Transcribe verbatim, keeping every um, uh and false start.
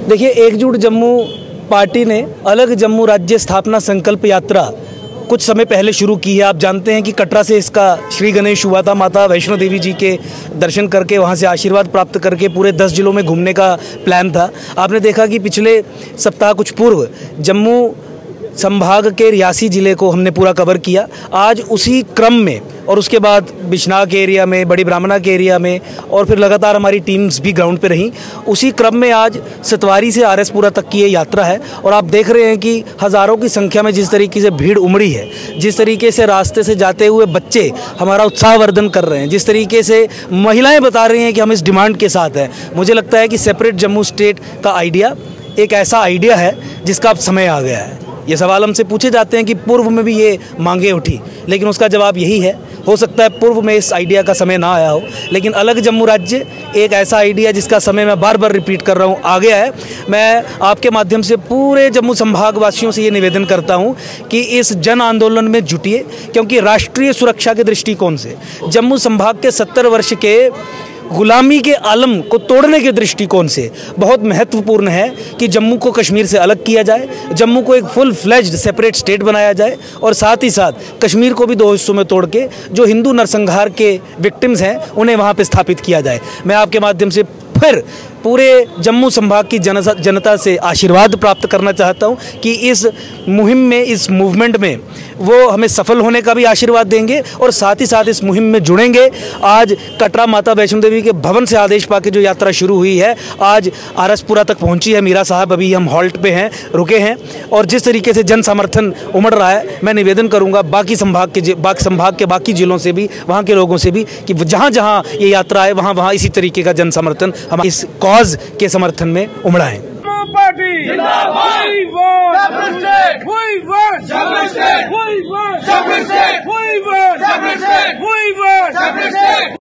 देखिए, एकजुट जम्मू पार्टी ने अलग जम्मू राज्य स्थापना संकल्प यात्रा कुछ समय पहले शुरू की है। आप जानते हैं कि कटरा से इसका श्री गणेश हुआ था। माता वैष्णो देवी जी के दर्शन करके वहां से आशीर्वाद प्राप्त करके पूरे दस जिलों में घूमने का प्लान था। आपने देखा कि पिछले सप्ताह कुछ पूर्व जम्मू संभाग के रियासी ज़िले को हमने पूरा कवर किया। आज उसी क्रम में और उसके बाद बिश्नाह के एरिया में, बड़ी ब्राह्मणा के एरिया में और फिर लगातार हमारी टीम्स भी ग्राउंड पे रहीं। उसी क्रम में आज सतवारी से आरएसपुरा तक की ये यात्रा है और आप देख रहे हैं कि हज़ारों की संख्या में जिस तरीके से भीड़ उमड़ी है, जिस तरीके से रास्ते से जाते हुए बच्चे हमारा उत्साहवर्धन कर रहे हैं, जिस तरीके से महिलाएँ बता रही हैं कि हम इस डिमांड के साथ हैं। मुझे लगता है कि सेपरेट जम्मू स्टेट का आइडिया एक ऐसा आइडिया है जिसका अब समय आ गया है। ये सवाल हमसे पूछे जाते हैं कि पूर्व में भी ये मांगे उठी, लेकिन उसका जवाब यही है, हो सकता है पूर्व में इस आइडिया का समय ना आया हो, लेकिन अलग जम्मू राज्य एक ऐसा आइडिया जिसका समय मैं बार बार रिपीट कर रहा हूँ आ गया है। मैं आपके माध्यम से पूरे जम्मू संभाग वासियों से ये निवेदन करता हूँ कि इस जन आंदोलन में जुटिए, क्योंकि राष्ट्रीय सुरक्षा के दृष्टिकोण से जम्मू संभाग के सत्तर वर्ष के गुलामी के आलम को तोड़ने के दृष्टिकोण से बहुत महत्वपूर्ण है कि जम्मू को कश्मीर से अलग किया जाए, जम्मू को एक फुल फ्लेज्ड सेपरेट स्टेट बनाया जाए और साथ ही साथ कश्मीर को भी दो हिस्सों में तोड़ के जो हिंदू नरसंहार के विक्टिम्स हैं उन्हें वहाँ पे स्थापित किया जाए। मैं आपके माध्यम से फिर पूरे जम्मू संभाग की जनता जनता से आशीर्वाद प्राप्त करना चाहता हूं कि इस मुहिम में, इस मूवमेंट में वो हमें सफल होने का भी आशीर्वाद देंगे और साथ ही साथ इस मुहिम में जुड़ेंगे। आज कटरा माता वैष्णो देवी के भवन से आदेश पाके जो यात्रा शुरू हुई है, आज आरएसपुरा तक पहुंची है। मीरा साहब अभी हम हॉल्ट पे हैं, रुके हैं और जिस तरीके से जन समर्थन उमड़ रहा है, मैं निवेदन करूँगा बाकी संभाग के बाकी संभाग के बाकी जिलों से भी, वहाँ के लोगों से भी कि जहाँ जहाँ ये यात्रा है वहाँ वहाँ इसी तरीके का जन समर्थन हम इस कॉज के समर्थन में उमड़ाएं। जिंदाबाद।